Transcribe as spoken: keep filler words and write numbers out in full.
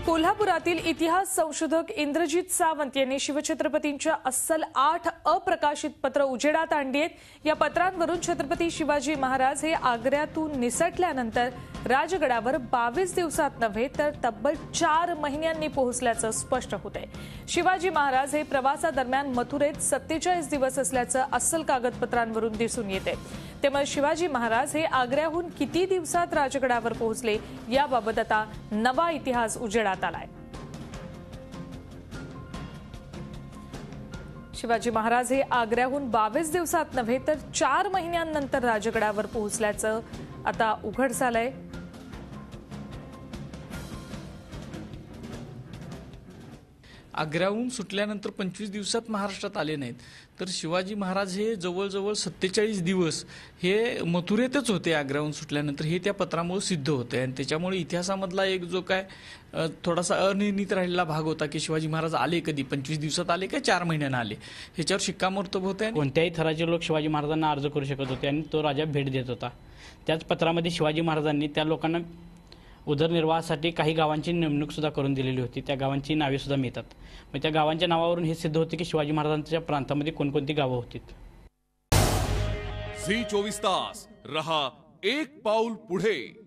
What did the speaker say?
कोल्हापुरातील इतिहास संशोधक इंद्रजित सावंत यांनी शिवछत्रपतींच्या अस्सल आठ अप्रकाशित पत्र उजेडात आणली आहेत। या पत्रांवरून छत्रपती शिवाजी महाराज हे आग्र्यातून निसटल्यानंतर राजगडावर बावीस दिवसात नव्हे तर तब्बल चार महिन्यांनी पोहोचल्याचं स्पष्ट होतंय। शिवाजी महाराज हे प्रवासादरम्यान मथुरेत सत्तेचाळीस दिवस असल्याचं अस्सल कागदपत्रांवरून दिसून येते। त्यामुळे शिवाजी महाराज हे आग्र्याहून किती दिवसात राजगडावर पोहोचले याबाबत आता नवा इतिहास उजेडात आलाय। शिवाजी महाराज हे आग्र्याहून बावीस दिवसात नव्हे तर चार महिन्यांनंतर राजगडावर पोहोचल्याचं आता उघड झालंय। आग्र्याहून सुटल्यानंतर पंचवीस दिवसात महाराष्ट्रात आले नाहीत, तर शिवाजी महाराज हे जवळजवळ सत्तेचाळीस दिवस हे मथुरेतच होते आग्र्याहून सुटल्यानंतर, हे त्या पत्रामुळे सिद्ध होते। आणि त्याच्यामुळे इतिहासामधला एक जो काय थोडासा अनिर्णित राहिलेला भाग होता की शिवाजी महाराज आले कधी, पंचवीस दिवसात आले का चार महिन्यांना आले, ह्याच्यावर शिक्कामोर्तब होते। कोणत्याही थराचे लोक शिवाजी महाराजांना अर्ज करू शकत होते आणि तो राजा भेट देत होता। त्याच पत्रामध्ये शिवाजी महाराजांनी त्या लोकांना उदरनिर्वाहासाठी काही गावांची नेमणूक सुद्धा करून दिलेली होती। त्या गावांची नावे सुद्धा मिळतात। मग त्या गावांच्या नावावरून हे सिद्ध होते की शिवाजी महाराजांच्या प्रांतामध्ये कोणकोणती गावं होती। झी चोवीस तास रहा एक पाऊल पुढे।